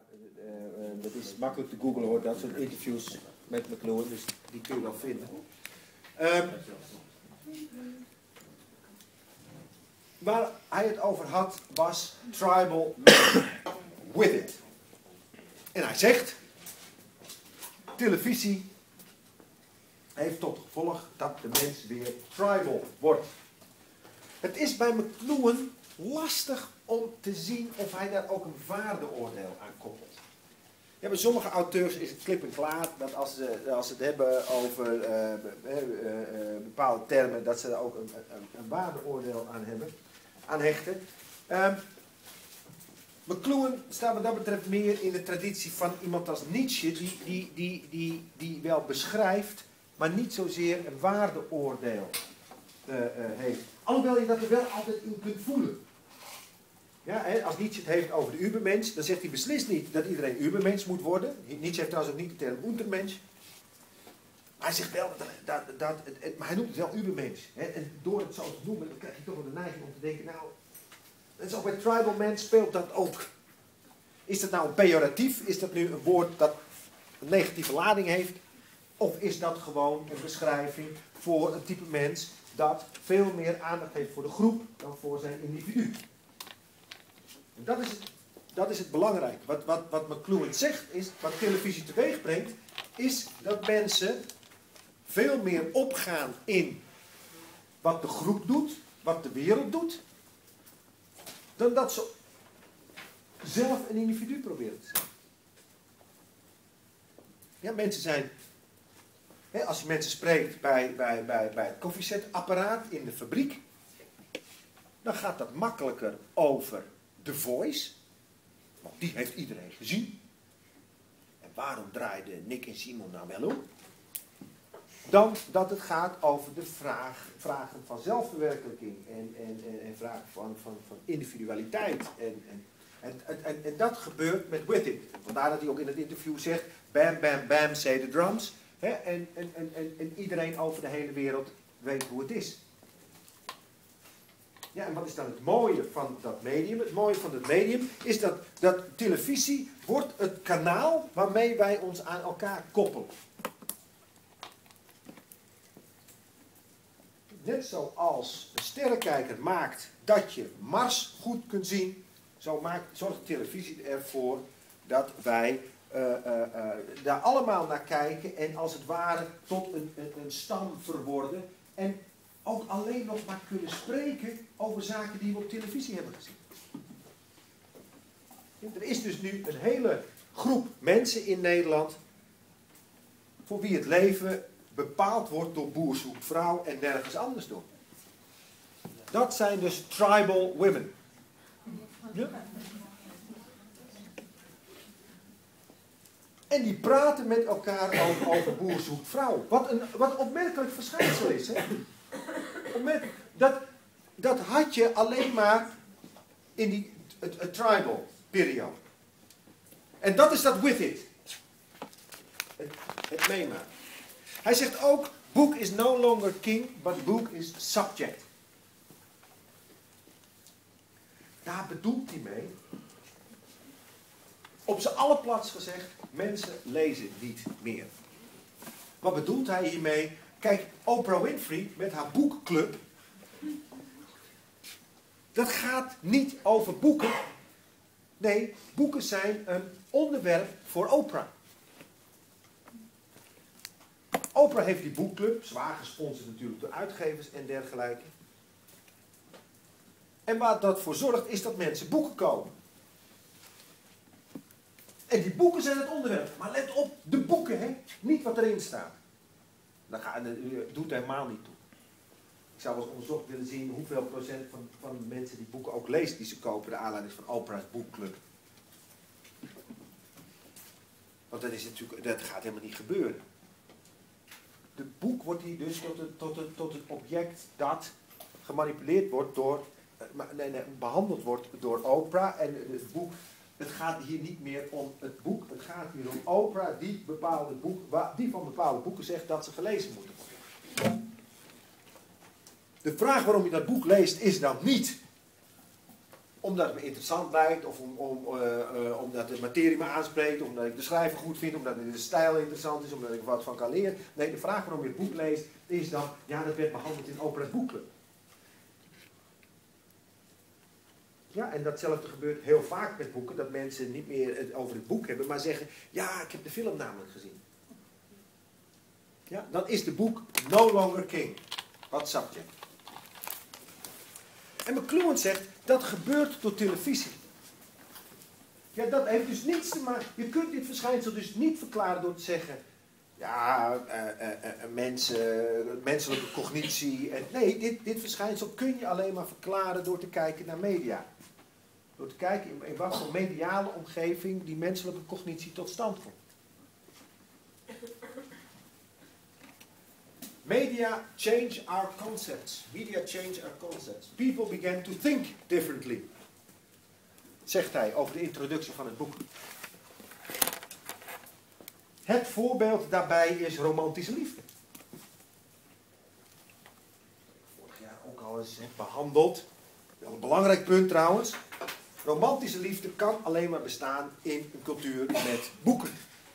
dat is makkelijk te googlen hoor, dat soort interviews met McLuhan, dus die kun je wel vinden. Waar hij het over had was tribal man with it. En hij zegt, televisie heeft tot gevolg dat de mens weer tribal wordt. Het is bij McLuhan lastig om te zien of hij daar ook een waardeoordeel aan koppelt. Ja, bij sommige auteurs is het klip en klaar dat als ze het hebben over bepaalde termen, dat ze daar ook een waardeoordeel aan hechten. McLuhan staat wat dat betreft meer in de traditie van iemand als Nietzsche, die wel beschrijft, maar niet zozeer een waardeoordeel heeft. Alhoewel je dat er wel altijd in kunt voelen. Ja, als Nietzsche het heeft over de Übermensch, dan zegt hij beslist niet dat iedereen Übermensch moet worden. Nietzsche heeft trouwens ook niet de term Untermensch. Maar hij zegt wel, maar hij noemt het wel Übermensch. En door het zo te noemen, dan krijg je toch wel de neiging om te denken, nou, dat is ook bij tribal man speelt dat ook. Is dat nou een pejoratief? Is dat nu een woord dat een negatieve lading heeft? Of is dat gewoon een beschrijving voor een type mens dat veel meer aandacht heeft voor de groep dan voor zijn individu? En dat is het belangrijke. Wat McLuhan zegt is, wat televisie teweeg brengt, is dat mensen veel meer opgaan in wat de groep doet, wat de wereld doet, dan dat ze zelf een individu proberen te zijn. Ja, mensen zijn, als je mensen spreekt bij het koffiezetapparaat in de fabriek, dan gaat dat makkelijker over The Voice, want die heeft iedereen gezien. En waarom draaiden Nick en Simon nou wel om? Dan dat het gaat over de vragen van zelfverwerkelijking en vragen van individualiteit. En dat gebeurt met With It. Vandaar dat hij ook in het interview zegt, bam, bam, bam, say the drums. En iedereen over de hele wereld weet hoe het is. Ja, en wat is dan het mooie van dat medium? Het mooie van het medium is dat televisie wordt het kanaal waarmee wij ons aan elkaar koppelen. Net zoals een sterrenkijker maakt dat je Mars goed kunt zien, zo zorgt de televisie ervoor dat wij daar allemaal naar kijken en als het ware tot een stam verworden en ook alleen nog maar kunnen spreken over zaken die we op televisie hebben gezien. Er is dus nu een hele groep mensen in Nederland voor wie het leven bepaald wordt door boer zoekt vrouw en nergens anders door. Dat zijn dus tribal women. Ja? En die praten met elkaar over boer zoekt vrouw. Wat een opmerkelijk verschijnsel is. Hè? Dat had je alleen maar in het tribal periode. En dat is dat with it. Het meemaken. Hij zegt ook, book is no longer king, but book is subject. Daar bedoelt hij mee, op z'n allerplaats gezegd, mensen lezen niet meer. Wat bedoelt hij hiermee? Kijk, Oprah Winfrey met haar boekclub, dat gaat niet over boeken. Nee, boeken zijn een onderwerp voor Oprah. Oprah heeft die boekclub, zwaar gesponsord natuurlijk door uitgevers en dergelijke. En waar dat voor zorgt is dat mensen boeken kopen. En die boeken zijn het onderwerp. Maar let op, de boeken, hè? Niet wat erin staat. Dat doet helemaal niet toe. Ik zou wel eens onderzocht willen zien hoeveel procent van de mensen die boeken ook leest die ze kopen, de aanleiding van Oprah's boekclub. Want dat gaat helemaal niet gebeuren. Het boek wordt hier dus tot een object dat gemanipuleerd wordt behandeld wordt door Oprah. En het boek, het gaat hier niet meer om het boek, het gaat hier om Oprah die van bepaalde boeken zegt dat ze gelezen moeten worden. De vraag waarom je dat boek leest is dan niet omdat het me interessant lijkt, of omdat de materie me aanspreekt, omdat ik de schrijver goed vind, omdat de stijl interessant is, omdat ik er wat van kan leren. Nee, de vraag waarom je het boek leest, is dan, ja, dat werd behandeld in Opera Boekclub. Ja, en datzelfde gebeurt heel vaak met boeken, dat mensen niet meer het over het boek hebben, maar zeggen, ja, ik heb de film namelijk gezien. Ja, dan is de boek no longer king. Wat subject. En McLuhan zegt, dat gebeurt door televisie. Ja, dat heeft dus niets te maken. Je kunt dit verschijnsel dus niet verklaren door te zeggen, ja, menselijke cognitie. Nee, dit verschijnsel kun je alleen maar verklaren door te kijken naar media. Door te kijken in wat voor mediale omgeving die menselijke cognitie tot stand komt. Media change our concepts. Media change our concepts. People began to think differently. Zegt hij over de introductie van het boek. Het voorbeeld daarbij is romantische liefde. Vorig jaar ook al eens behandeld. Wel een belangrijk punt trouwens. Romantische liefde kan alleen maar bestaan in een cultuur met boeken.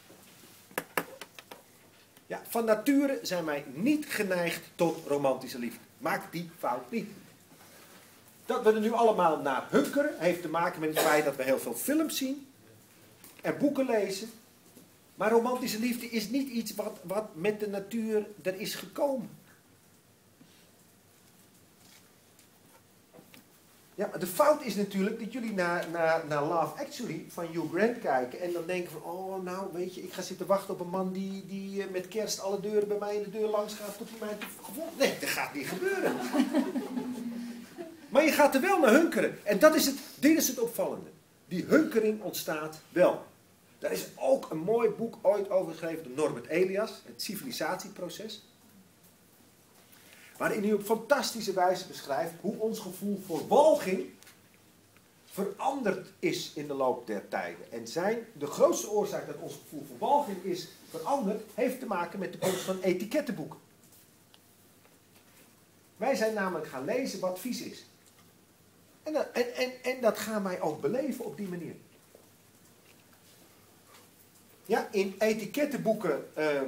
Ja, van nature zijn wij niet geneigd tot romantische liefde. Maak die fout niet. Dat we er nu allemaal naar hunkeren, heeft te maken met het feit dat we heel veel films zien en boeken lezen. Maar romantische liefde is niet iets wat met de natuur er is gekomen. Ja, maar de fout is natuurlijk dat jullie naar Love Actually van Hugh Grant kijken en dan denken van, oh nou weet je, ik ga zitten wachten op een man die met kerst alle deuren bij mij in de deur langs gaat tot hij mij gevonden. Nee, dat gaat niet gebeuren. Maar je gaat er wel naar hunkeren. En dit is het opvallende. Die hunkering ontstaat wel. Daar is ook een mooi boek ooit over geschreven door Norbert Elias, het civilisatieproces. Waarin hij op fantastische wijze beschrijft hoe ons gevoel voor walging veranderd is in de loop der tijden. En de grootste oorzaak dat ons gevoel voor walging is veranderd, heeft te maken met de komst van etikettenboeken. Wij zijn namelijk gaan lezen wat vies is. En dat gaan wij ook beleven op die manier. Ja, in etikettenboeken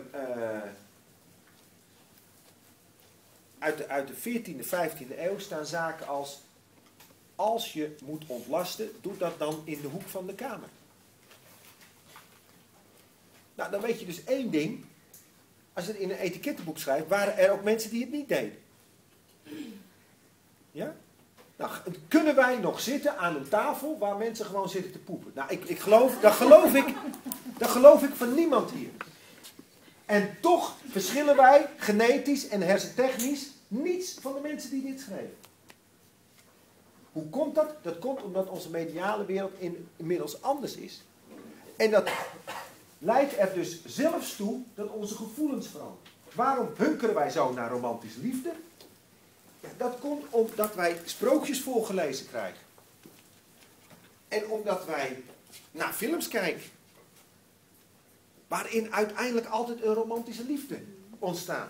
uit de 14e, 15e eeuw staan zaken als je moet ontlasten, doe dat dan in de hoek van de kamer. Nou, dan weet je dus één ding. Als je het in een etikettenboek schrijft, waren er ook mensen die het niet deden. Ja? Nou, kunnen wij nog zitten aan een tafel waar mensen gewoon zitten te poepen? Nou, dat geloof ik van niemand hier. En toch verschillen wij genetisch en hersentechnisch niets van de mensen die dit schreven. Hoe komt dat? Dat komt omdat onze mediale wereld inmiddels anders is. En dat leidt er dus zelfs toe dat onze gevoelens veranderen. Waarom hunkeren wij zo naar romantische liefde? Ja, dat komt omdat wij sprookjes voorgelezen krijgen. En omdat wij naar films kijken. Waarin uiteindelijk altijd een romantische liefde ontstaat.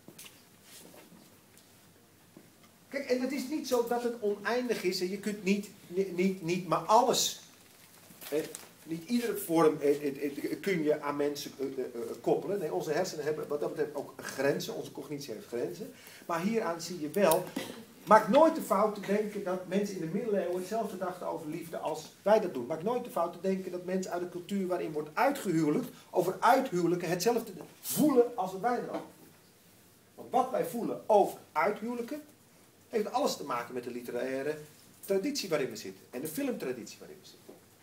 Kijk, en het is niet zo dat het oneindig is. En je kunt niet maar alles. Niet iedere vorm kun je aan mensen koppelen. Nee, onze hersenen hebben wat dat betreft ook grenzen. Onze cognitie heeft grenzen. Maar hieraan zie je wel. Maak nooit de fout te denken dat mensen in de middeleeuwen hetzelfde dachten over liefde als wij dat doen. Maak nooit de fout te denken dat mensen uit een cultuur waarin wordt uitgehuwelijkt, over uithuwelijken hetzelfde voelen als wat wij erover voelen. Want wat wij voelen over uithuwelijken, heeft alles te maken met de literaire traditie waarin we zitten. En de filmtraditie waarin we zitten.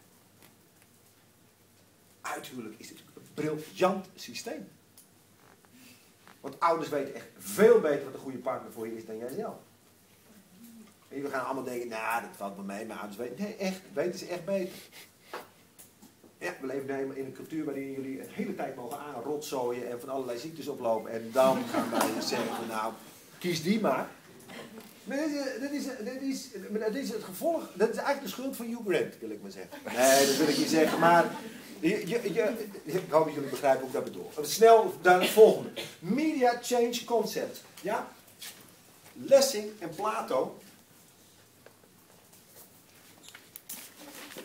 Uithuwelijk is natuurlijk een briljant systeem. Want ouders weten echt veel beter wat een goede partner voor je is dan jij zelf. En we gaan allemaal denken, nou, dat valt me mee, maar ouders weten. Nee, echt, weten ze echt beter. Ja, we leven in een cultuur waarin jullie een hele tijd mogen aanrotzooien en van allerlei ziektes oplopen. En dan gaan wij zeggen van, nou, kies die maar. Maar dat is het gevolg, dat is eigenlijk de schuld van Hugh Grant, wil ik maar zeggen. Nee, dat wil ik niet zeggen, maar ik hoop dat jullie begrijpen hoe ik dat bedoel. Snel naar het volgende. Media change concept. Ja? Lessing en Plato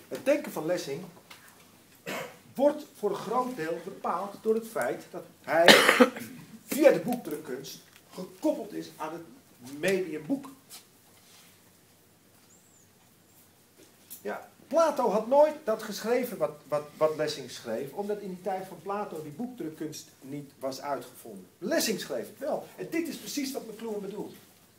Het denken van Lessing wordt voor een groot deel bepaald door het feit dat hij via de boekdrukkunst gekoppeld is aan het medium boek. Ja, Plato had nooit dat geschreven wat Lessing schreef, omdat in die tijd van Plato die boekdrukkunst niet was uitgevonden. Lessing schreef het wel. En dit is precies wat McLuhan bedoelt.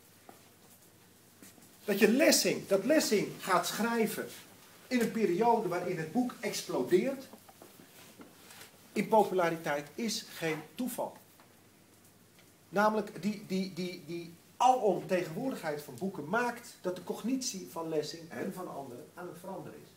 Dat Lessing gaat schrijven in een periode waarin het boek explodeert in populariteit is geen toeval. Namelijk die alomtegenwoordigheid van boeken maakt dat de cognitie van Lessing en van anderen aan het veranderen is.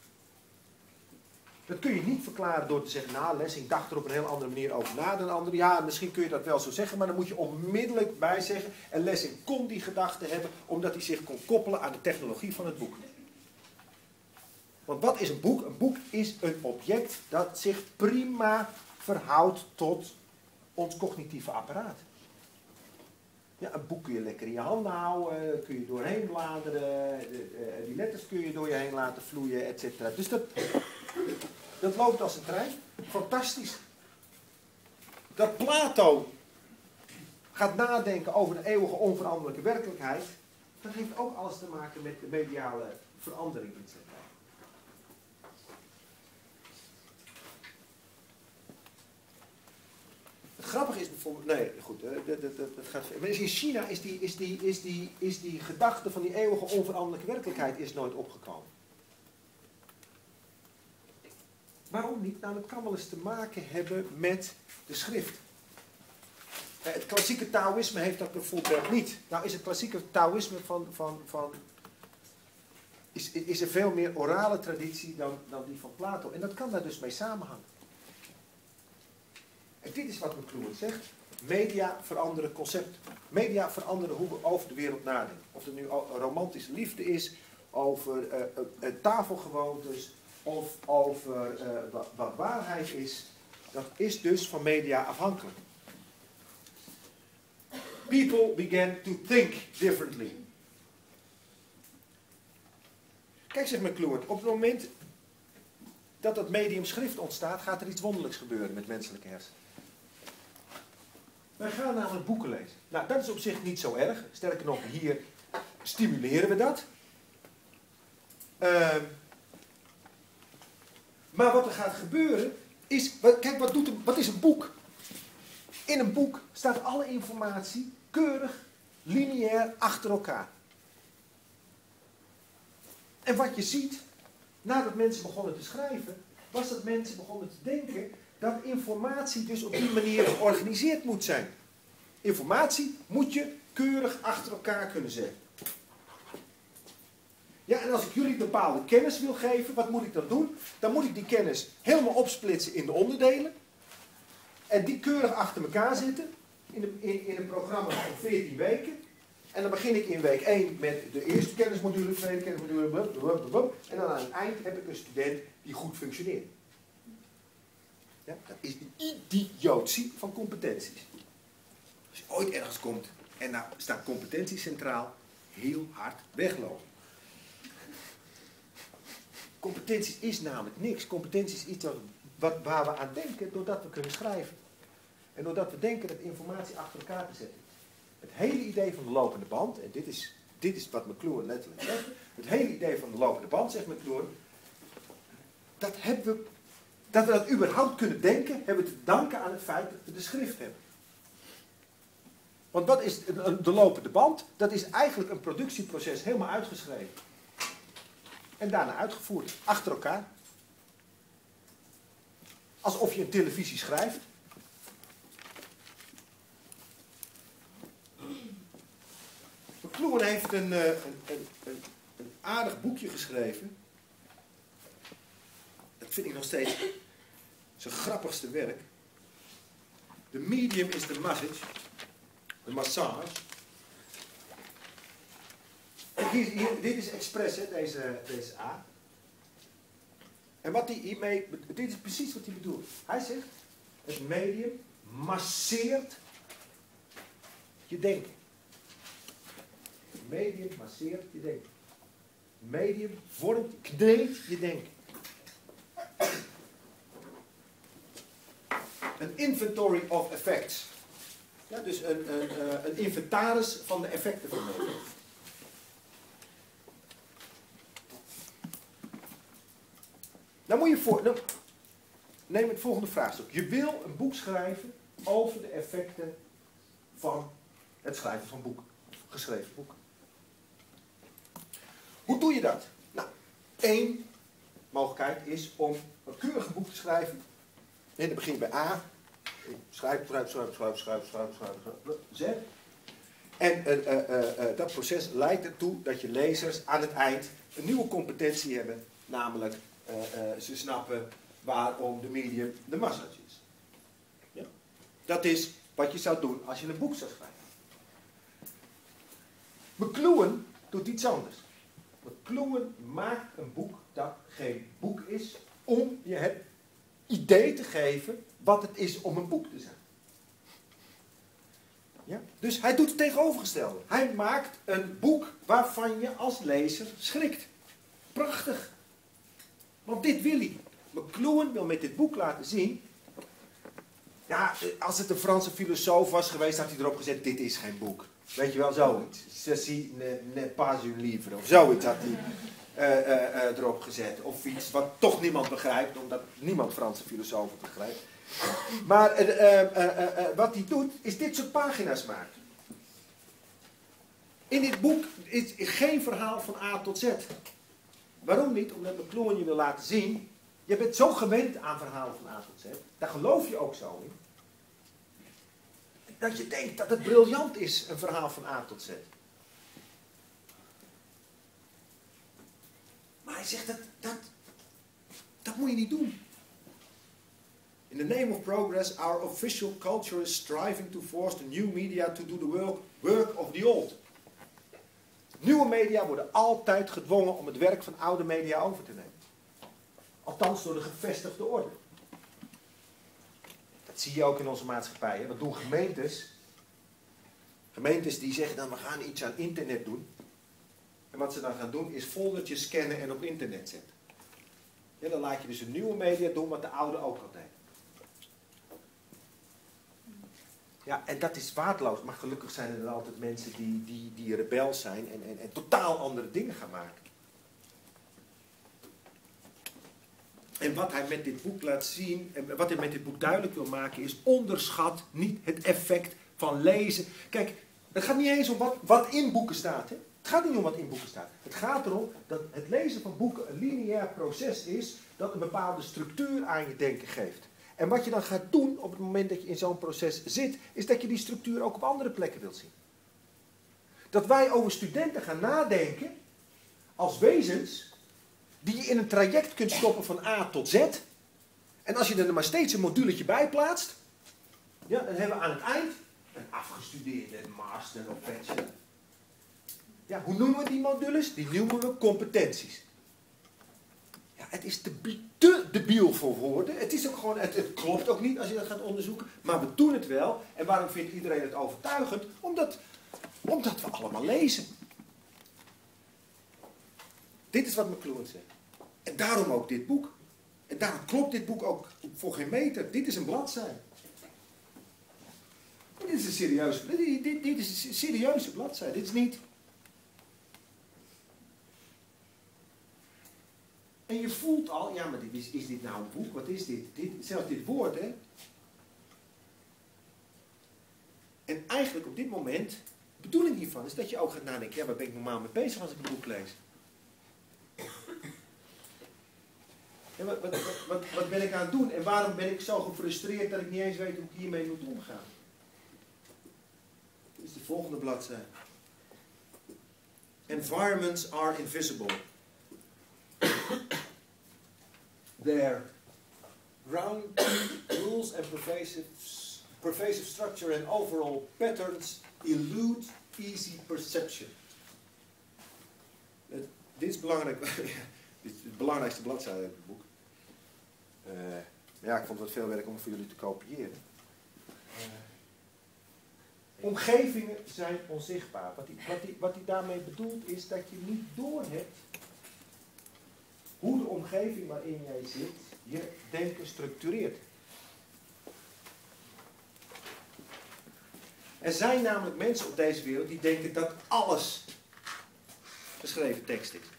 Dat kun je niet verklaren door te zeggen, nou, Lessing dacht er op een heel andere manier over na dan anderen. Ja, misschien kun je dat wel zo zeggen, maar dan moet je onmiddellijk bij zeggen, en Lessing kon die gedachte hebben omdat hij zich kon koppelen aan de technologie van het boek. Want wat is een boek? Een boek is een object dat zich prima verhoudt tot ons cognitieve apparaat. Ja, een boek kun je lekker in je handen houden, kun je doorheen bladeren, die letters kun je door je heen laten vloeien, etc. Dus dat loopt als een trein. Fantastisch. Dat Plato gaat nadenken over de eeuwige onveranderlijke werkelijkheid, dat heeft ook alles te maken met de mediale verandering in zijn tijd. Het grappige is bijvoorbeeld, nee, goed, dat gaat ver. Maar in China is die gedachte van die eeuwige onveranderlijke werkelijkheid is nooit opgekomen. Waarom niet? Nou, dat kan wel eens te maken hebben met de schrift. Het klassieke Taoïsme heeft dat bijvoorbeeld niet. Nou is het klassieke Taoïsme is er veel meer orale traditie dan die van Plato. En dat kan daar dus mee samenhangen. En dit is wat McLuhan zegt. Media veranderen concepten. Media veranderen hoe we over de wereld nadenken. Of het nu romantische liefde is, over tafelgewoontes, of over wat waarheid is. Dat is dus van media afhankelijk. People began to think differently. Kijk, zegt McLuhan, op het moment dat dat medium schrift ontstaat, gaat er iets wonderlijks gebeuren met menselijke hersenen. Wij gaan namelijk boeken lezen. Nou, dat is op zich niet zo erg. Sterker nog, hier stimuleren we dat. Maar wat er gaat gebeuren is... Kijk, wat is een boek? In een boek staat alle informatie keurig, lineair achter elkaar. En wat je ziet, nadat mensen begonnen te schrijven, was dat mensen begonnen te denken dat informatie dus op die manier georganiseerd moet zijn. Informatie moet je keurig achter elkaar kunnen zetten. Ja, en als ik jullie bepaalde kennis wil geven, wat moet ik dan doen? Dan moet ik die kennis helemaal opsplitsen in de onderdelen. En die keurig achter elkaar zetten in een programma van 14 weken. En dan begin ik in week 1 met de eerste kennismodule, tweede kennismodule, blablabla. En dan aan het eind heb ik een student die goed functioneert. Ja, dat is de idiotie van competenties. Als je ooit ergens komt en nou staat competentie centraal, heel hard weglopen. Competenties is namelijk niks. Competenties is iets waar we aan denken doordat we kunnen schrijven. En doordat we denken dat informatie achter elkaar te zetten. Het hele idee van de lopende band, en dit is wat McLuhan letterlijk zegt. Het hele idee van de lopende band, zegt McLuhan, dat we dat überhaupt kunnen denken, hebben we te danken aan het feit dat we de schrift hebben. Want wat is de lopende band? Dat is eigenlijk een productieproces helemaal uitgeschreven. En daarna uitgevoerd, achter elkaar. Alsof je een televisie schrijft. McLuhan heeft een aardig boekje geschreven. Dat vind ik nog steeds zijn grappigste werk. The medium is the message. De massage. Dit is expres, hè, deze A. En wat hij hiermee... Dit is precies wat hij bedoelt. Hij zegt, het medium masseert je denken. Het medium masseert je denken. medium vormt, kneedt je denken. Een inventory of effects. Ja, dus een inventaris van de effecten van media. Nou moet je neem het volgende vraagstuk. Je wil een boek schrijven over de effecten van het schrijven van boeken. Geschreven boeken. Hoe doe je dat? Nou, 1 mogelijkheid is om een keurig boek te schrijven. En dan begin je bij A. Schrijf, Z. En dat proces leidt ertoe dat je lezers aan het eind een nieuwe competentie hebben. Namelijk, ze snappen waarom de medium de message is. Ja. Dat is wat je zou doen als je een boek zou schrijven. McLuhan doet iets anders. McLuhan maakt een boek dat geen boek is om je het idee te geven wat het is om een boek te zijn. Ja? Dus hij doet het tegenovergestelde. Hij maakt een boek waarvan je als lezer schrikt. Prachtig. Want dit wil hij. McLuhan wil met dit boek laten zien. Ja, als het een Franse filosoof was geweest, had hij erop gezet: dit is geen boek. Weet je wel, zoiets. Ceci n'est pas un livre. Of zoiets had hij erop gezet. Of iets wat toch niemand begrijpt, omdat niemand Franse filosofen begrijpt. Maar wat hij doet, is dit soort pagina's maken. In dit boek is geen verhaal van A tot Z. Waarom niet? Omdat McLuhan je wil laten zien. Je bent zo gewend aan verhalen van A tot Z. Daar geloof je ook zo in. Dat je denkt dat het briljant is, een verhaal van A tot Z. Maar hij zegt dat moet je niet doen. In the name of progress, our official culture is striving to force the new media to do the work of the old. Nieuwe media worden altijd gedwongen om het werk van oude media over te nemen. Althans door de gevestigde orde. Dat zie je ook in onze maatschappij. Hè? Wat doen gemeentes? Gemeentes die zeggen dan: we gaan iets aan internet doen. En wat ze dan gaan doen is foldertjes scannen en op internet zetten. Ja, dan laat je dus een nieuwe media doen wat de oude ook al deed. Ja, en dat is waardeloos. Maar gelukkig zijn er altijd mensen die rebel zijn en totaal andere dingen gaan maken. En wat hij met dit boek laat zien, en wat hij met dit boek duidelijk wil maken, is: onderschat niet het effect van lezen. Kijk, het gaat niet eens om wat in boeken staat. Hè? Het gaat niet om wat in boeken staat. Het gaat erom dat het lezen van boeken een lineair proces is dat een bepaalde structuur aan je denken geeft. En wat je dan gaat doen op het moment dat je in zo'n proces zit, is dat je die structuur ook op andere plekken wilt zien. Dat wij over studenten gaan nadenken als wezens die je in een traject kunt stoppen van A tot Z. En als je er maar steeds een moduletje bij plaatst, ja, dan hebben we aan het eind een afgestudeerde master of bachelor. Ja, hoe noemen we die modules? Die noemen we competenties. Ja, het is te debiel voor woorden. Het is ook gewoon, het klopt ook niet als je dat gaat onderzoeken. Maar we doen het wel. En waarom vindt iedereen het overtuigend? Omdat we allemaal lezen. Dit is wat McLuhan zegt. En daarom ook dit boek. En daarom klopt dit boek ook voor geen meter. Dit is een bladzij. Dit is een serieuze bladzij. Dit is niet. En je voelt al, ja, maar is dit nou een boek? Wat is dit? Zelfs dit woord, hè? En eigenlijk op dit moment, de bedoeling hiervan is dat je ook gaat nadenken: ja, waar ben ik normaal mee bezig als ik een boek lees? En wat ben ik aan het doen? En waarom ben ik zo gefrustreerd dat ik niet eens weet hoe ik hiermee moet omgaan? Dit is de volgende bladzijde. Environments are invisible. Their ground rules and pervasive structure and overall patterns elude easy perception. Dit is belangrijk. Dit is de belangrijkste bladzijde uit het boek. Ja, ik vond het wat veel werk om voor jullie te kopiëren. Omgevingen zijn onzichtbaar. Wat hij daarmee bedoelt is dat je niet doorhebt hoe de omgeving waarin jij zit je denken structureert. Er zijn namelijk mensen op deze wereld die denken dat alles geschreven tekst is.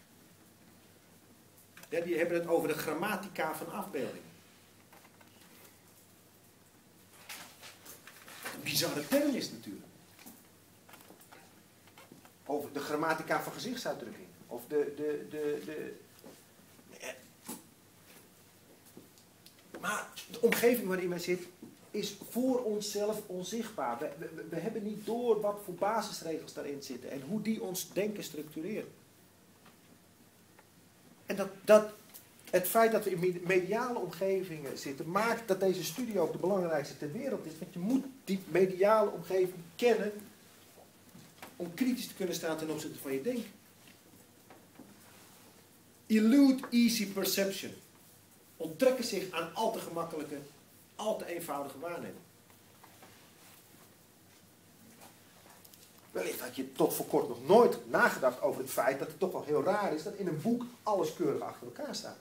Ja, die hebben het over de grammatica van afbeeldingen. Wat een bizarre term is natuurlijk. Over de grammatica van gezichtsuitdrukking. Of Maar de omgeving waarin wij zitten is voor onszelf onzichtbaar. We hebben niet door wat voor basisregels daarin zitten en hoe die ons denken structureren. En het feit dat we in mediale omgevingen zitten, maakt dat deze studie ook de belangrijkste ter wereld is. Want je moet die mediale omgeving kennen om kritisch te kunnen staan ten opzichte van je denken. Elude easy perception. Onttrekken zich aan al te gemakkelijke, al te eenvoudige waarneming. Wellicht had je tot voor kort nog nooit nagedacht over het feit dat het toch wel heel raar is dat in een boek alles keurig achter elkaar staat.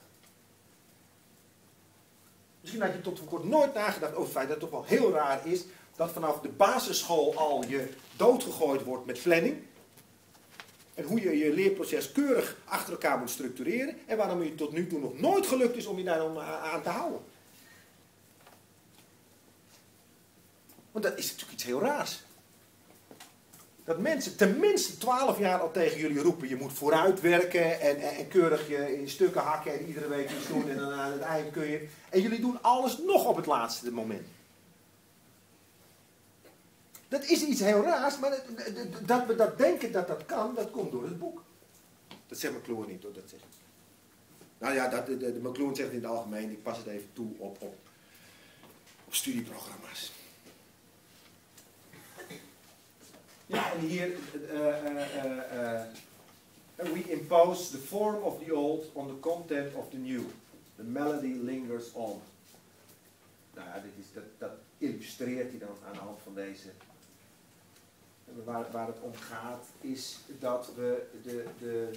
Misschien had je tot voor kort nooit nagedacht over het feit dat het toch wel heel raar is dat vanaf de basisschool al je doodgegooid wordt met planning. En hoe je je leerproces keurig achter elkaar moet structureren. En waarom je tot nu toe nog nooit gelukt is om je daar aan te houden. Want dat is natuurlijk iets heel raars. Dat mensen tenminste 12 jaar al tegen jullie roepen. Je moet vooruitwerken en keurig je in stukken hakken en iedere week iets doen. En dan aan het eind kun je. En jullie doen alles nog op het laatste moment. Dat is iets heel raars, maar dat we dat denken dat dat kan, dat komt door het boek. Dat zegt McLuhan niet hoor, dat zegt. Nou ja, de McLuhan zegt in het algemeen, ik pas het even toe op studieprogramma's. Ja, en hier, we impose the form of the old on the content of the new. The melody lingers on. Nou ja, dat illustreert hij dan aan de hand van deze. Waar het om gaat is dat we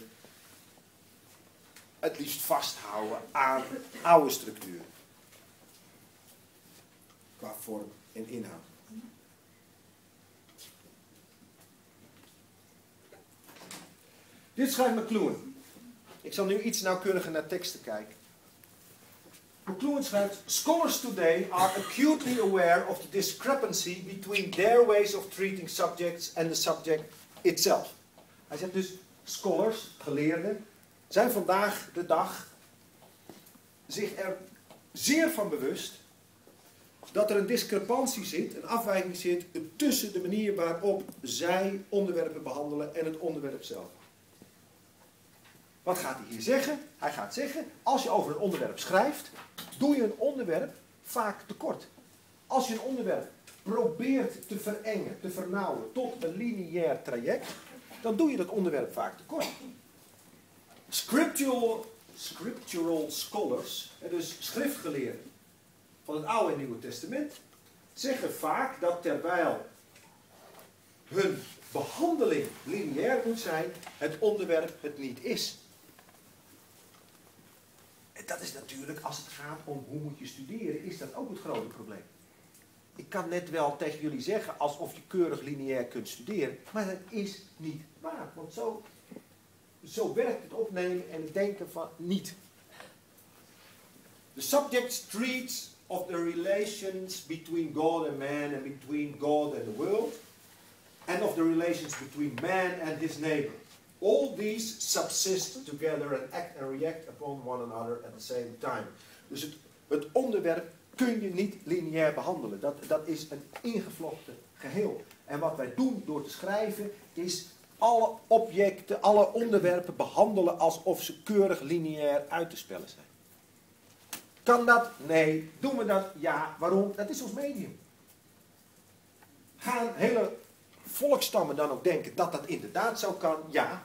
het liefst vasthouden aan oude structuren. Qua vorm en inhoud. Dit schrijft McLuhan. Ik zal nu iets nauwkeuriger naar teksten kijken. McLuhan schrijft, scholars today are acutely aware of the discrepancy between their ways of treating subjects and the subject itself. Hij zegt dus, scholars, geleerden, zijn vandaag de dag zich er zeer van bewust dat er een discrepantie zit, een afwijking zit tussen de manier waarop zij onderwerpen behandelen en het onderwerp zelf. Wat gaat hij hier zeggen? Hij gaat zeggen, als je over een onderwerp schrijft, doe je een onderwerp vaak tekort. Als je een onderwerp probeert te verengen, te vernauwen tot een lineair traject, dan doe je dat onderwerp vaak tekort. Scriptural scholars, dus schriftgeleerden van het Oude en Nieuwe Testament, zeggen vaak dat terwijl hun behandeling lineair moet zijn, het onderwerp het niet is. En dat is natuurlijk, als het gaat om hoe moet je studeren, is dat ook het grote probleem. Ik kan net wel tegen jullie zeggen, alsof je keurig lineair kunt studeren, maar dat is niet waar. Want zo werkt het opnemen en het denken van niet. The subject treats of the relations between God and man and between God and the world, and of the relations between man and his neighbor. All these subsist together and act and react upon one another at the same time. Dus het onderwerp kun je niet lineair behandelen. Dat is een ingevlochten geheel. En wat wij doen door te schrijven is alle objecten, alle onderwerpen behandelen alsof ze keurig lineair uit te spellen zijn. Kan dat? Nee. Doen we dat? Ja. Waarom? Dat is ons medium. Gaan hele volkstammen dan ook denken dat dat inderdaad zo kan? Ja.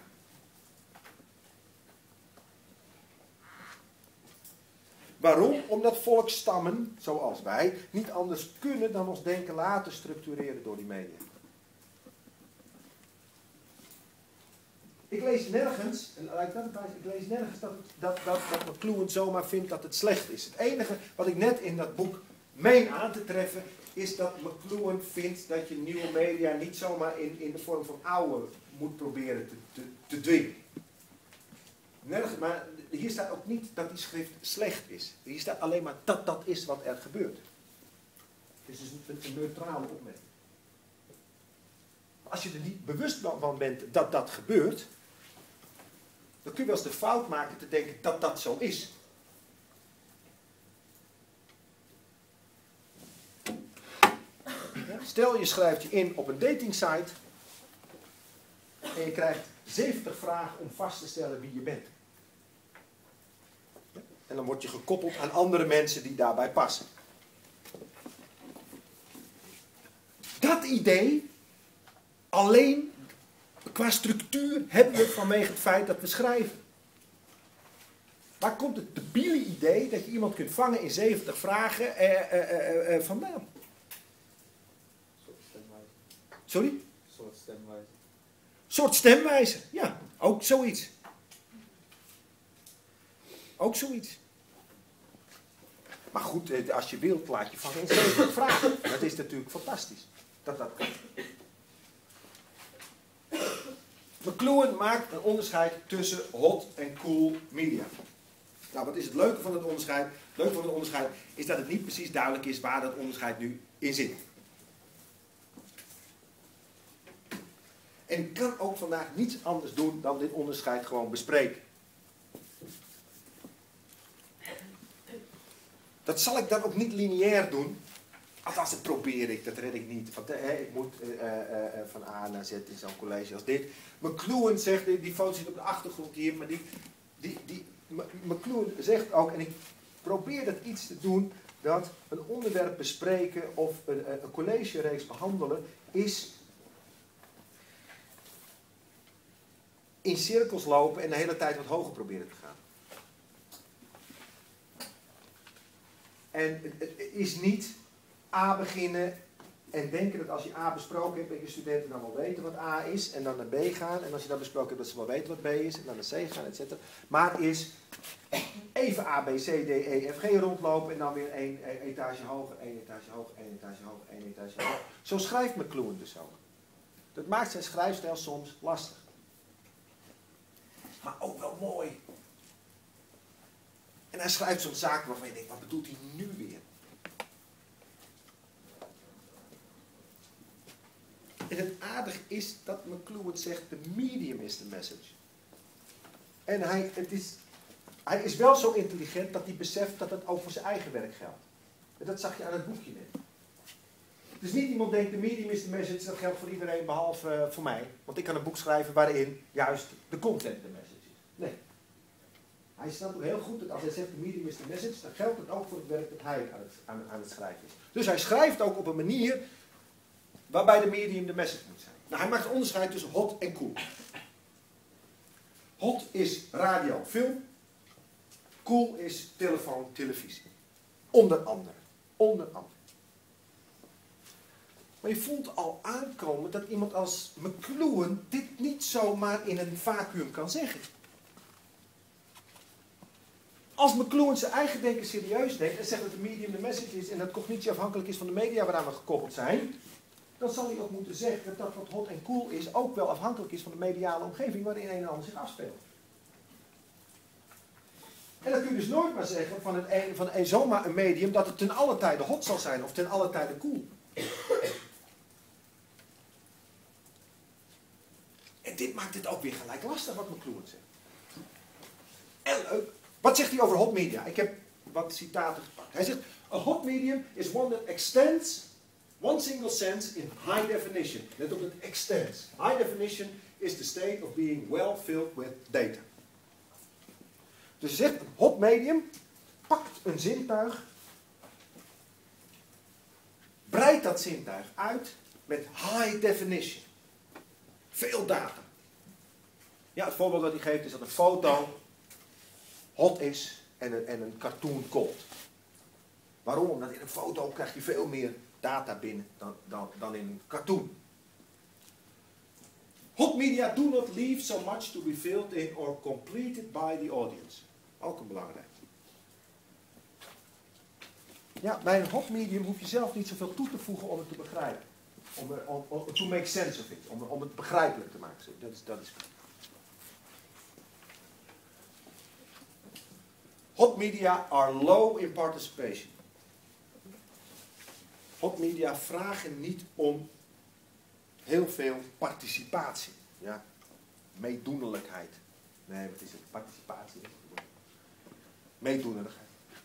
Waarom? Omdat volksstammen, zoals wij, niet anders kunnen dan ons denken laten structureren door die media. Ik lees nergens, en laat ik dat erbij zeggen, ik lees nergens dat McLuhan zomaar vindt dat het slecht is. Het enige wat ik net in dat boek meen aan te treffen, is dat McLuhan vindt dat je nieuwe media niet zomaar in de vorm van oude moet proberen te dwingen. Nergens, maar hier staat ook niet dat die schrift slecht is. Hier staat alleen maar dat dat is wat er gebeurt. Het is dus een neutrale opmerking. Als je er niet bewust van bent dat dat gebeurt, dan kun je wel eens de fout maken te denken dat dat zo is. Stel je schrijft je in op een datingsite en je krijgt 70 vragen om vast te stellen wie je bent. En dan word je gekoppeld aan andere mensen die daarbij passen. Dat idee, alleen qua structuur, hebben we vanwege het feit dat we schrijven. Waar komt het debiele idee dat je iemand kunt vangen in 70 vragen vandaan? Sorry? Soort stemwijzer. Soort stemwijzer, ja, ook zoiets. Ook zoiets. Maar goed, als je wilt, laat je vangen in 70 vragen. Dat is natuurlijk fantastisch. Dat kan. McLuhan maakt een onderscheid tussen hot en cool media. Nou, wat is het leuke van het onderscheid? Het leuke van het onderscheid is dat het niet precies duidelijk is waar dat onderscheid nu in zit. En ik kan ook vandaag niets anders doen dan dit onderscheid gewoon bespreken. Dat zal ik dan ook niet lineair doen. Althans, dat probeer ik, dat red ik niet. Want ik moet van A naar Z in zo'n college als dit. McLuhan zegt, die foto zit op de achtergrond hier, maar McLuhan zegt ook, en ik probeer dat iets te doen, dat een onderwerp bespreken of een collegereeks behandelen, is in cirkels lopen en de hele tijd wat hoger proberen te gaan. En het is niet A beginnen en denken dat als je A besproken hebt, dat je studenten dan wel weten wat A is, en dan naar B gaan, en als je dat besproken hebt, dat ze wel weten wat B is, en dan naar C gaan, etc. Maar is even A, B, C, D, E, F, G rondlopen, en dan weer één etage hoger, één etage hoger, één etage hoger, één etage hoger. Zo schrijft McLuhan dus ook. Dat maakt zijn schrijfstijl soms lastig. Maar ook wel mooi. En hij schrijft zo'n zaak waarvan je denkt, wat bedoelt hij nu weer? En het aardige is dat McLuhan zegt, the medium is the message. En hij is wel zo intelligent dat hij beseft dat het ook voor zijn eigen werk geldt. En dat zag je aan het boekje net. Dus niet iemand denkt, the medium is the message, dat geldt voor iedereen behalve voor mij. Want ik kan een boek schrijven waarin juist de content de message is. Nee. Hij snapt ook heel goed dat als hij zegt, the medium is the message, dan geldt het ook voor het werk dat hij aan het schrijven is. Dus hij schrijft ook op een manier waarbij de medium de message moet zijn. Nou, hij maakt een onderscheid tussen hot en cool. Hot is radio, film. Cool is telefoon, televisie. Onder andere. Onder andere. Maar je voelt al aankomen dat iemand als McLuhan dit niet zomaar in een vacuüm kan zeggen. Als McLuhan zijn eigen denken serieus neemt en zegt dat de medium de message is en dat cognitie afhankelijk is van de media waaraan we gekoppeld zijn, dan zal hij ook moeten zeggen dat wat hot en cool is ook wel afhankelijk is van de mediale omgeving waarin een en ander zich afspeelt. En dan kun je dus nooit maar zeggen van zomaar een medium dat het ten alle tijde hot zal zijn of ten alle tijde cool. En dit maakt het ook weer gelijk lastig wat McLuhan zegt. En leuk. Wat zegt hij over hot media? Ik heb wat citaten gepakt. Hij zegt, a hot medium is one that extends one single sense in high definition. Let op het extends. High definition is the state of being well filled with data. Dus hij zegt, een hot medium pakt een zintuig, breidt dat zintuig uit met high definition. Veel data. Ja, het voorbeeld dat hij geeft is dat een foto hot is en een cartoon cold. Waarom? Omdat in een foto krijg je veel meer data binnen dan in een cartoon. Hot media do not leave so much to be filled in or completed by the audience. Ook een belangrijk. Ja, bij een hot medium hoef je zelf niet zoveel toe te voegen om het te begrijpen. Om to make sense of it. Om het begrijpelijk te maken. Dat is. Hot media are low in participation. Hot media vragen niet om heel veel participatie. Ja? Meedoenlijkheid. Nee, wat is het? Participatie. Meedoenlijkheid.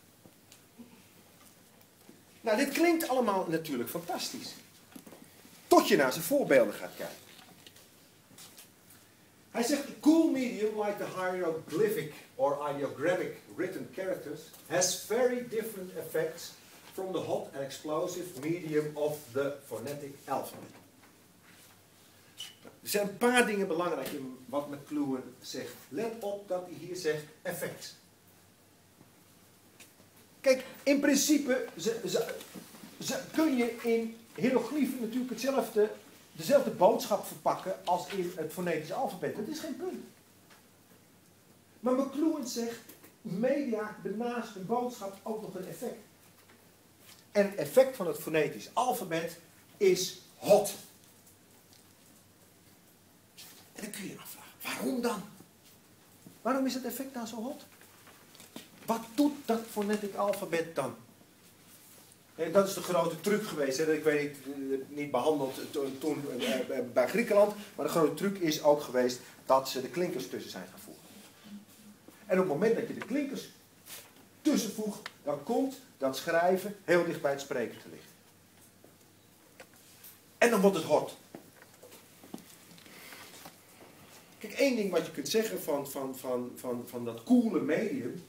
Nou, dit klinkt allemaal natuurlijk fantastisch. Tot je naar zijn voorbeelden gaat kijken. Hij zegt, a cool medium like the hieroglyphic or ideogrammic written characters has very different effects from the hot and explosive medium of the phonetic alphabet. Er zijn een paar dingen belangrijk in wat McLuhan zegt. Let op dat hij hier zegt effect. Kijk, in principe kun je in hiërogliefen natuurlijk dezelfde boodschap verpakken als in het fonetische alfabet. Dat is geen punt. Maar McLuhan zegt, media benaast een boodschap ook nog een effect. En het effect van het fonetisch alfabet is hot. En dan kun je je afvragen, waarom dan? Waarom is het effect nou zo hot? Wat doet dat fonetic alfabet dan? En dat is de grote truc geweest. Hè? Ik weet niet behandeld toen bij Griekenland. Maar de grote truc is ook geweest dat ze de klinkers tussen zijn gaan voegen. En op het moment dat je de klinkers tussenvoegt, dan komt dat schrijven heel dicht bij het spreken te liggen. En dan wordt het hot. Kijk, één ding wat je kunt zeggen van dat coole medium,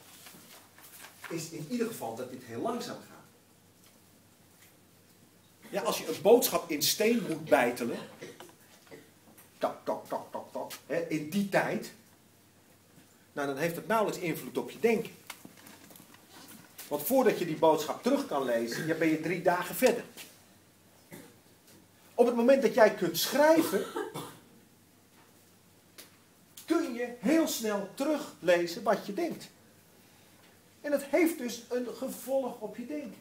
is in ieder geval dat dit heel langzaam gaat. Ja, als je een boodschap in steen moet bijtelen, tak, tak, tak, tak, tak, hè, in die tijd, nou dan heeft het nauwelijks invloed op je denken. Want voordat je die boodschap terug kan lezen, dan ben je 3 dagen verder. Op het moment dat jij kunt schrijven, kun je heel snel teruglezen wat je denkt. En dat heeft dus een gevolg op je denken.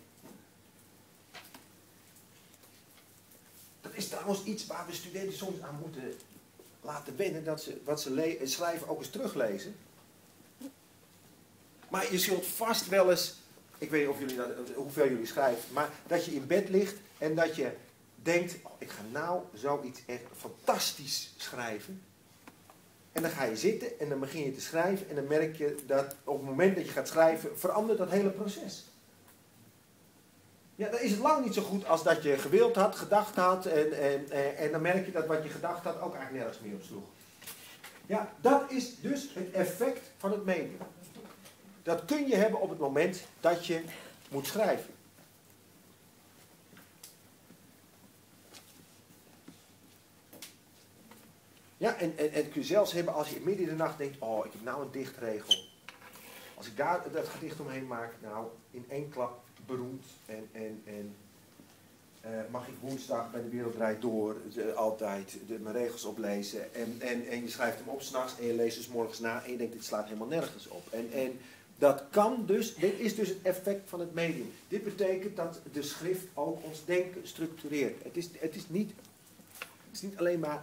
Dat is trouwens iets waar we studenten soms aan moeten laten wennen, dat ze wat ze schrijven ook eens teruglezen. Maar je zult vast wel eens, ik weet niet of jullie hoeveel jullie schrijven, maar dat je in bed ligt en dat je denkt, oh, ik ga nou zoiets echt fantastisch schrijven. En dan ga je zitten en dan begin je te schrijven en dan merk je dat op het moment dat je gaat schrijven, verandert dat hele proces. Ja, dan is het lang niet zo goed als dat je gewild had, gedacht had en dan merk je dat wat je gedacht had ook eigenlijk nergens meer op sloeg. Ja, dat is dus het effect van het medium. Dat kun je hebben op het moment dat je moet schrijven. Ja, en kun je zelfs hebben als je midden in de nacht denkt, oh, ik heb nou een dichtregel. Als ik daar dat gedicht omheen maak, nou, in 1 klap beroemd en mag ik woensdag bij de Wereld Draait Door altijd mijn regels oplezen. En je schrijft hem op 's nachts en je leest dus morgens na en je denkt, dit slaat helemaal nergens op. En dat kan dus, dit is dus het effect van het medium. Dit betekent dat de schrift ook ons denken structureert. Het is niet alleen maar.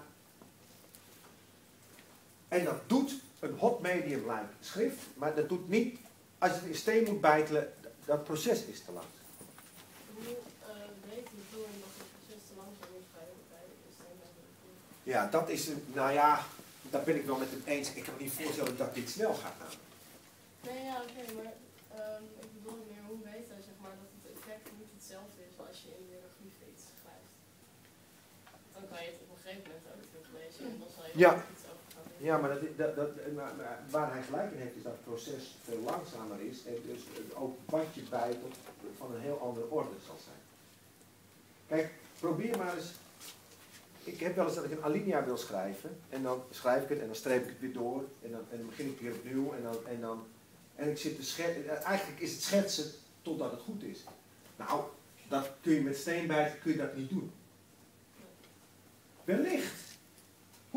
En dat doet een hot medium like schrift, maar dat doet niet, als je het in steen moet bijtelen, dat proces is te lang. Hoe weet je toen dat het proces te langzaam is bij de steen? Ja, dat is, nou ja, daar ben ik wel met hem eens. Ik kan me niet voorstellen dat dit snel gaat gaan. Nee, ja, oké, maar ik bedoel meer, hoe weet je zeg maar, dat het effect niet hetzelfde is als je in hieroglyph iets schrijft? Dan kan je het op een gegeven moment ook teruglezen en dan zal je Ja. iets over gaan doen. Ja, maar waar hij gelijk in heeft is dat het proces veel langzamer is en dus ook wat je bijtelt van een heel andere orde zal zijn. Kijk, probeer maar eens. Ik heb wel eens dat ik een alinea wil schrijven en dan schrijf ik het en dan streep ik het weer door en dan begin ik weer opnieuw en ik zit te schetsen. Eigenlijk is het schetsen totdat het goed is. Nou, dat kun je met steenbijten kun je dat niet doen. Wellicht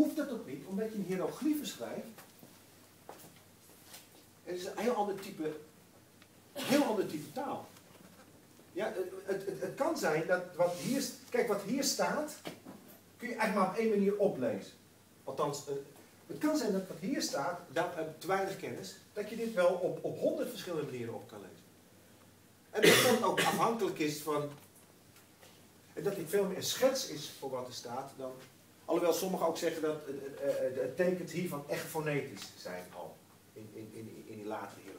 omdat je in hiërogliefen schrijft. Het is een heel ander type taal. Ja, het kan zijn dat wat hier staat, kun je eigenlijk maar op één manier oplezen. Althans, het kan zijn dat wat hier staat, te weinig kennis, dat je dit wel op 100 verschillende manieren op kan lezen. En dat dat ook afhankelijk is van, en dat dit veel meer een schets is voor wat er staat dan, alhoewel sommigen ook zeggen dat het tekens hiervan echt fonetisch zijn al, in die latere hiërarchie.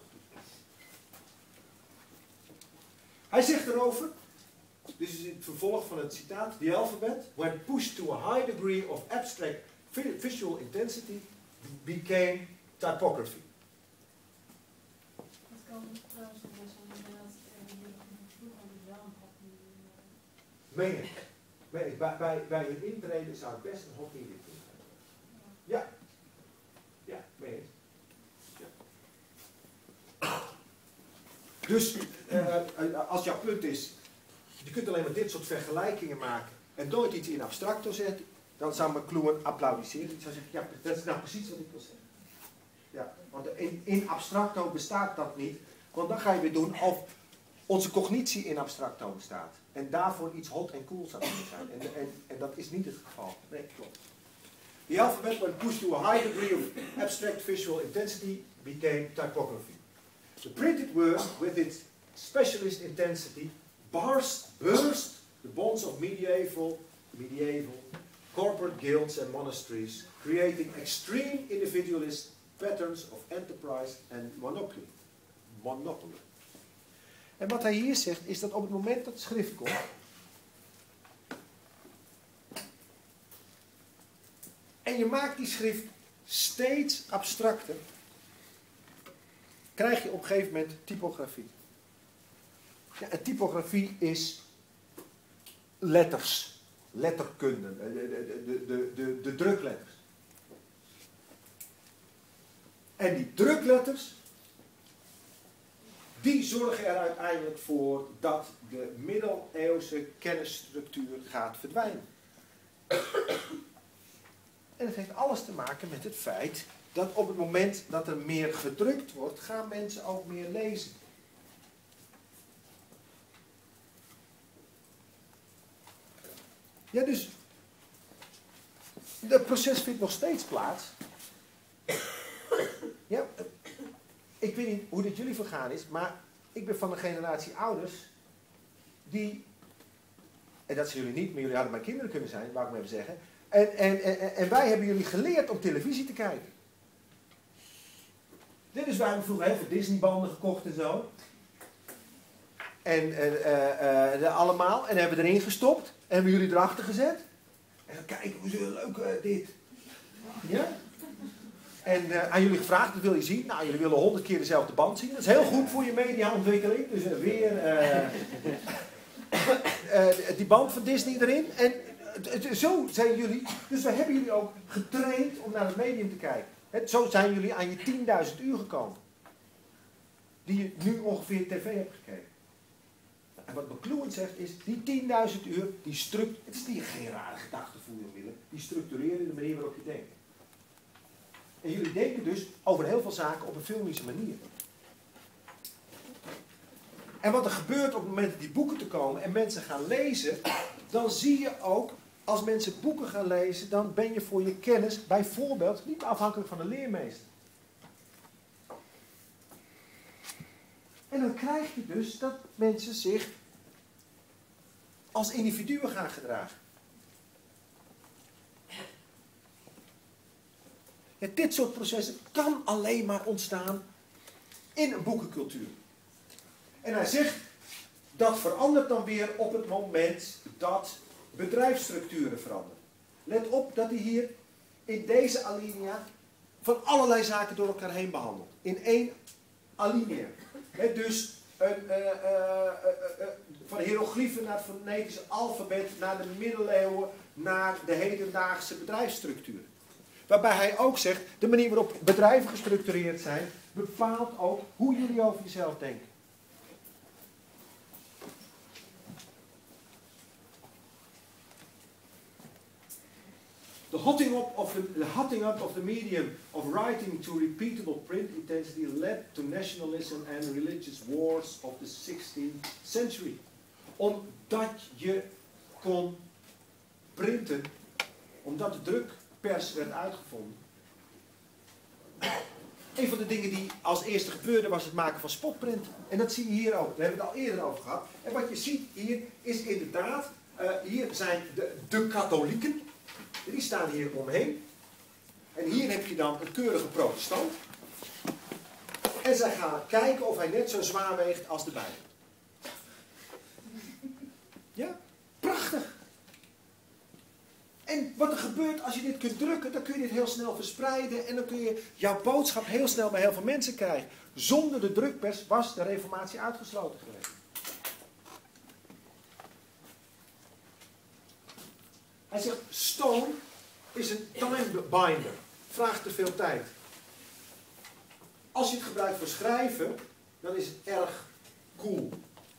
Hij zegt erover, dit is het vervolg van het citaat, the alphabet, when pushed to a high degree of abstract visual intensity, became typography. Dat kan trouwens nog best wel inderdaad vroeger wel een hap nu. Meen ik. Bij het intreden zou ik best een hokje in dit doen. Ja. Ja, meen ik. Ja. Dus, als jouw punt is, je kunt alleen maar dit soort vergelijkingen maken en nooit iets in abstracto zetten, dan zou McLuhan applaudisseren. Ik zou zeggen, ja, dat is nou precies wat ik wil zeggen. Ja, want in abstracto bestaat dat niet, want dan ga je weer doen of onze cognitie in abstracto bestaat. En daarvoor iets hot en cool zou kunnen zijn. En dat is niet het geval. Nee, klopt. The alphabet, when pushed to a high degree of abstract visual intensity, became typography. The printed word, with its specialist intensity, burst the bonds of medieval corporate guilds and monasteries, creating extreme individualist patterns of enterprise and monopoly. En wat hij hier zegt, is dat op het moment dat de schrift komt, en je maakt die schrift steeds abstracter, krijg je op een gegeven moment typografie. Ja, en typografie is letters, letterkunde, de drukletters. En die drukletters, die zorgen er uiteindelijk voor dat de middeleeuwse kennisstructuur gaat verdwijnen. En het heeft alles te maken met het feit dat op het moment dat er meer gedrukt wordt, gaan mensen ook meer lezen. Ja, dus het proces vindt nog steeds plaats. Ja, ik weet niet hoe dit jullie vergaan is, maar ik ben van de generatie ouders die, en dat zijn jullie niet, maar jullie hadden mijn kinderen kunnen zijn, wou ik maar even zeggen. En wij hebben jullie geleerd om televisie te kijken. Dit is waar we vroeger heel veel Disney-banden gekocht en zo. En allemaal. En hebben we erin gestopt. En hebben jullie erachter gezet. En dan kijken, hoe leuk dit. Ja? En aan jullie gevraagd, wat wil je zien? Nou, jullie willen 100 keer dezelfde band zien. Dat is heel goed voor je mediaontwikkeling. Dus weer die band van Disney erin. En zo zijn jullie. Dus we hebben jullie ook getraind om naar het medium te kijken. Zo zijn jullie aan je 10.000 uur gekomen. Die je nu ongeveer tv hebt gekeken. En wat McLuhan zegt is, die 10.000 uur, het is niet geen rare gedachtevoering willen, die structureren de manier waarop je denkt. En jullie denken dus over heel veel zaken op een filmische manier. En wat er gebeurt op het moment dat die boeken te komen en mensen gaan lezen, dan zie je ook, als mensen boeken gaan lezen, dan ben je voor je kennis bijvoorbeeld niet afhankelijk van de leermeester. En dan krijg je dus dat mensen zich als individuen gaan gedragen. Ja, dit soort processen kan alleen maar ontstaan in een boekencultuur. En hij zegt, dat verandert dan weer op het moment dat bedrijfsstructuren veranderen. Let op dat hij hier in deze alinea van allerlei zaken door elkaar heen behandelt. In één alinea. Dus van hiërogliefen naar het fonetische alfabet, naar de middeleeuwen, naar de hedendaagse bedrijfsstructuur. Waarbij hij ook zegt, de manier waarop bedrijven gestructureerd zijn, bepaalt ook hoe jullie over jezelf denken. The hotting up of the medium of writing to repeatable print intensity led to nationalism and religious wars of the 16th century. Omdat je kon printen, omdat de drukpers werd uitgevonden. Een van de dingen die als eerste gebeurde was het maken van spotprint. En dat zie je hier ook. Daar hebben we het al eerder over gehad. En wat je ziet hier is inderdaad, hier zijn de katholieken. Die staan hier omheen. En hier heb je dan een keurige protestant. En zij gaan kijken of hij net zo zwaar weegt als de Bijbel. Ja, prachtig. En wat er gebeurt als je dit kunt drukken, dan kun je dit heel snel verspreiden. En dan kun je jouw boodschap heel snel bij heel veel mensen krijgen. Zonder de drukpers was de reformatie uitgesloten geweest. Hij zegt, stone is een time binder. Vraagt te veel tijd. Als je het gebruikt voor schrijven, dan is het erg cool.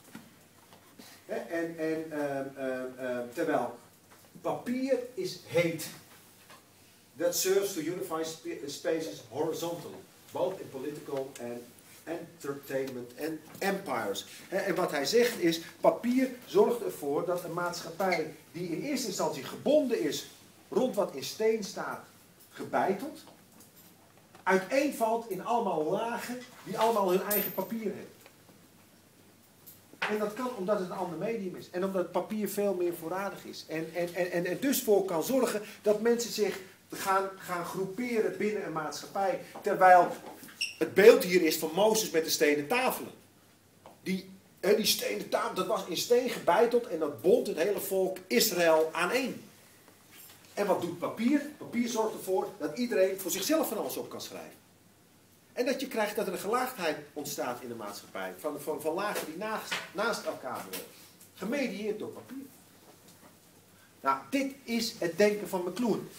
Terwijl papier is heet. That serves to unify spaces horizontally. Both in political and entertainment and empires. En wat hij zegt is, papier zorgt ervoor dat een maatschappij die in eerste instantie gebonden is rond wat in steen staat, gebeiteld, uiteenvalt in allemaal lagen die allemaal hun eigen papier hebben. En dat kan omdat het een ander medium is. En omdat papier veel meer voorradig is. En dus voor kan zorgen dat mensen zich gaan groeperen binnen een maatschappij. Terwijl het beeld hier is van Mozes met de stenen tafelen. Die stenen tafel, dat was in steen gebeiteld en dat bond het hele volk Israël aaneen. En wat doet papier? Papier zorgt ervoor dat iedereen voor zichzelf van alles op kan schrijven. En dat je krijgt dat er een gelaagdheid ontstaat in de maatschappij. Van lagen die naast elkaar bewegen. Gemedieerd door papier. Nou, dit is het denken van McLuhan.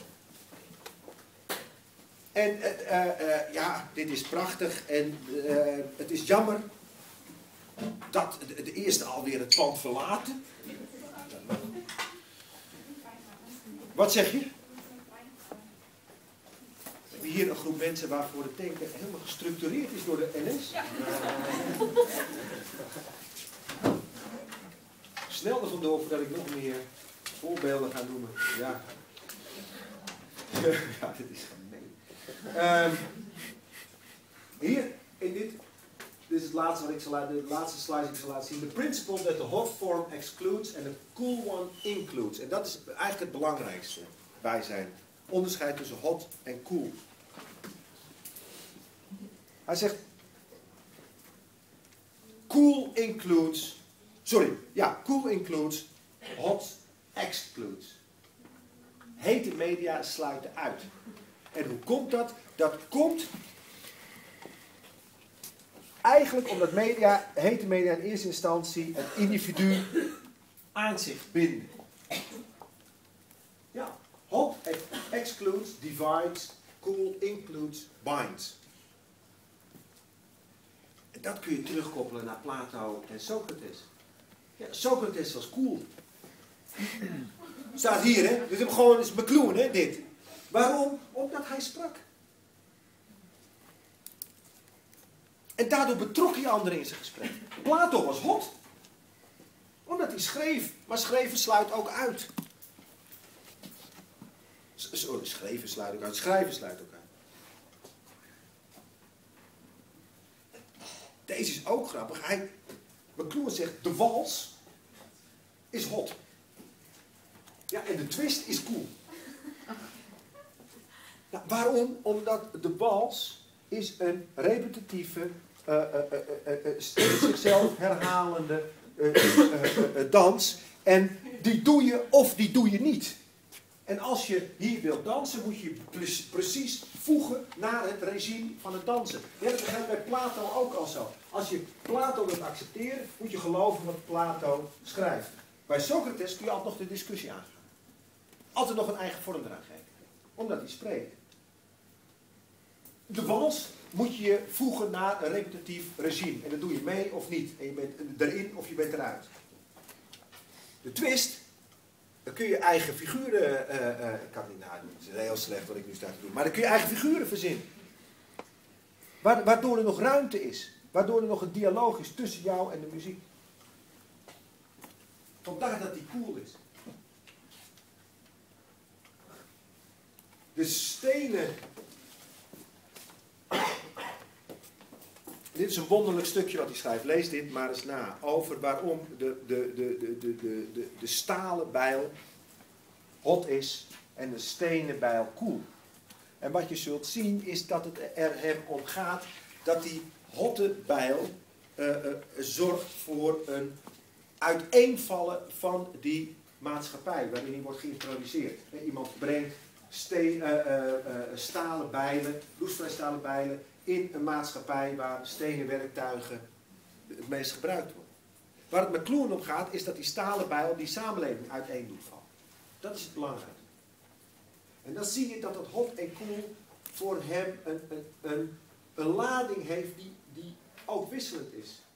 En ja, dit is prachtig. En het is jammer dat de eerste alweer het pand verlaten. Wat zeg je? We hebben hier een groep mensen waarvoor het denken helemaal gestructureerd is door de NS. Ja. Snel er vandoor voordat ik nog meer voorbeelden ga noemen. Ja, ja, dit is gemeen. Hier, in dit is het laatste wat ik zal laten, de laatste slide die ik zal laten zien. The principle that the hot form excludes and the cool one includes. En dat is eigenlijk het belangrijkste bij zijn onderscheid tussen hot en cool. Hij zegt, cool includes, hot excludes. Hete media sluiten uit. En hoe komt dat? Dat komt eigenlijk omdat hete media in eerste instantie het individu aan zich binden. Ja, hot excludes, divides, cool includes, binds. En dat kun je terugkoppelen naar Plato en Socrates. Ja, Socrates was cool. Staat hier, hè? Dit is gewoon is McLuhan, hè, dit. Waarom? Omdat hij sprak. En daardoor betrok hij anderen in zijn gesprek. Plato was hot. Omdat hij schreef. Maar schreven sluit ook uit. Schreven sluit ook uit. Schrijven sluit ook uit. Deze is ook grappig. McLuhan zegt, de wals is hot. Ja, en de twist is cool. Nou, waarom? Omdat de wals is een repetitieve, steeds zichzelf herhalende dans. En die doe je of die doe je niet. En als je hier wilt dansen, moet je precies voegen naar het regime van het dansen. Ja, dat gaat bij Plato ook al zo. Als je Plato wilt accepteren, moet je geloven wat Plato schrijft. Bij Socrates kun je altijd nog de discussie aangaan. Altijd nog een eigen vorm eraan geven. Omdat hij spreekt. De wals moet je voegen naar een repetitief regime. En dat doe je mee of niet. En je bent erin of je bent eruit. De twist, Dan kun je eigen figuren, ik kan het niet nadoen, het is heel slecht wat ik nu sta te doen, maar dan kun je eigen figuren verzinnen. Waardoor er nog ruimte is, waardoor er nog een dialoog is tussen jou en de muziek. Vandaar dat die cool is. De stenen. Dit is een wonderlijk stukje wat hij schrijft. Lees dit maar eens na. Over waarom de stalen bijl hot is en de stenen bijl koel. En wat je zult zien is dat het er hem om gaat dat die hotte bijl zorgt voor een uiteenvallen van die maatschappij waarin hij wordt geïntroduceerd. Iemand brengt stalen bijlen, roestvrij stalen bijlen in een maatschappij waar stenen werktuigen het meest gebruikt worden. Waar het met McLuhan om gaat is dat die stalen bijl die samenleving uiteen doet vallen. Dat is het belangrijkste. En dan zie je dat het hot en cool voor hem een lading heeft die ook wisselend is.